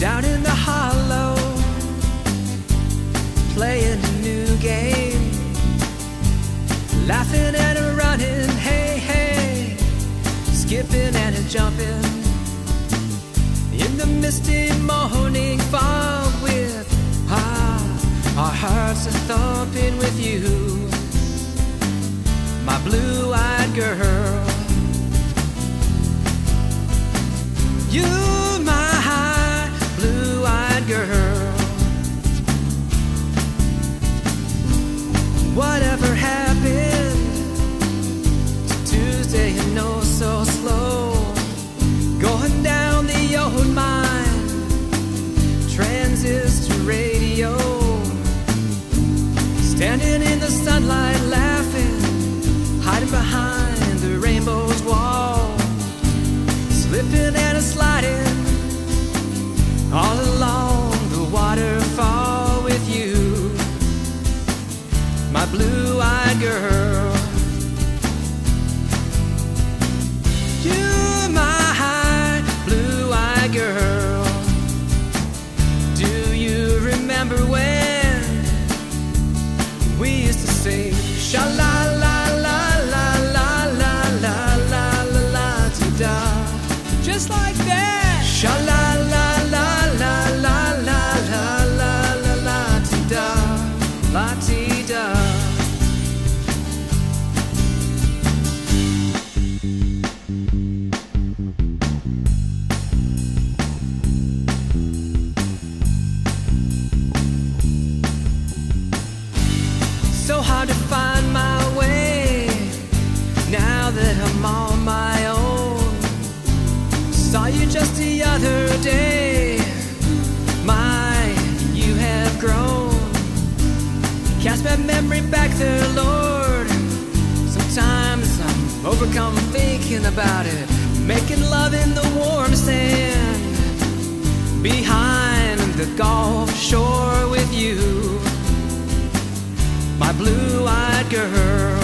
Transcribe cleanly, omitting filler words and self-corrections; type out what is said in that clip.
down in the hollow, playing a new game, laughing and a running, hey, hey, skipping and a jumping in the misty morning fog with our hearts are thumping with you, my blue-eyed girl. You're my blue-eyed girl. Whatever happened to Tuesday and oh so slow, going down the old mine, transistor radio, standing in the sunlight laughing, hiding behind the rainbow's wall, slipping and a sliding all along the waterfall with you, my blue-eyed girl. You're my blue-eyed girl. Do you remember when we used to sing sha-la-la-la-la-la-la-la-la-la-la-la-ti-da, just like that? Sha-la-la-la-la-la-la-la-la-la-ti-da, la-ti-da. So hard to find my way now that I'm on my own. Saw you just the other day, my, you have grown. Cast that memory back there, Lord. Sometimes I'm overcome thinking about it, making love in the warm sand behind the Gulf Shore with you, my blue-eyed girl.